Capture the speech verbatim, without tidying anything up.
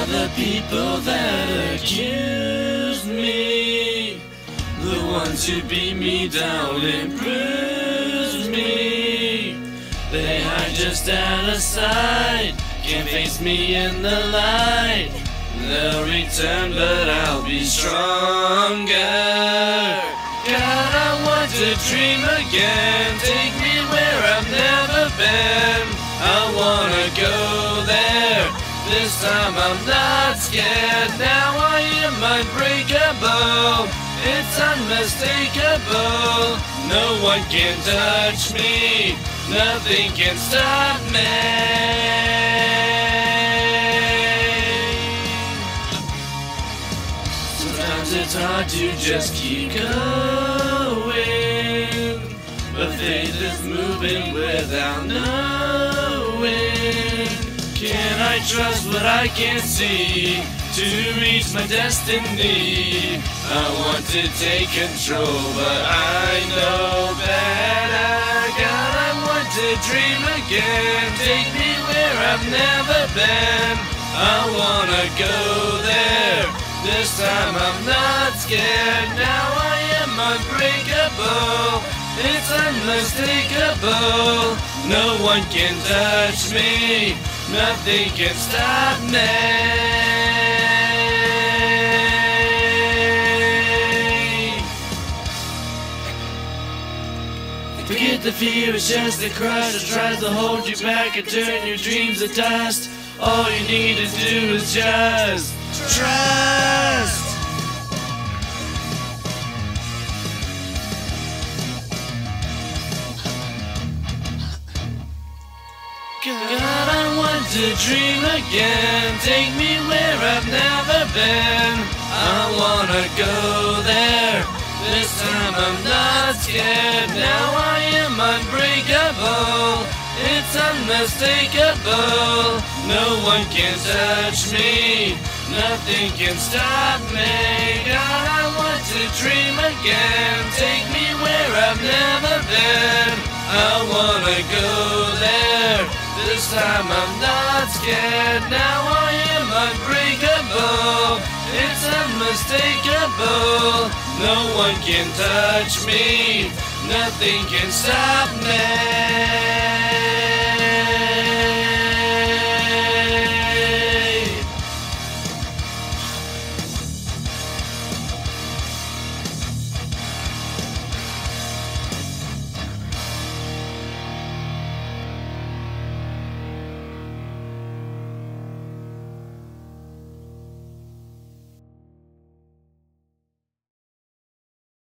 are the people that accuse me, the ones who beat me down and bruise me. They hide just out of sight, can't face me in the light. They'll return, but I'll be stronger. God, I want to dream again. Take me where I've never been. I wanna go there. This time I'm not scared. Now I am unbreakable. It's unmistakable. No one can touch me. Nothing can stop me. Sometimes it's hard to just keep going, but faith is moving without knowing. Can I trust what I can't see to reach my destiny? I want to take control, but I know better. God, I want to dream again. Take me where I've never been. I wanna go there. This time I'm not scared. Now I am unbreakable. It's unmistakable. No one can touch me. Nothing can stop me. Forget the fear, it's just a crush that tries to hold you back and turn your dreams to dust. All you need to do is just trust. God, I want to dream again. Take me where I've never been. I wanna go there. This time I'm not scared. Now I am unbreakable. It's unmistakable. No one can touch me. Nothing can stop me. God, I want to dream again. Take me where I've never been. I wanna go there. This time I'm not scared. Now I am unbreakable. It's unmistakable. No one can touch me. Nothing can stop me.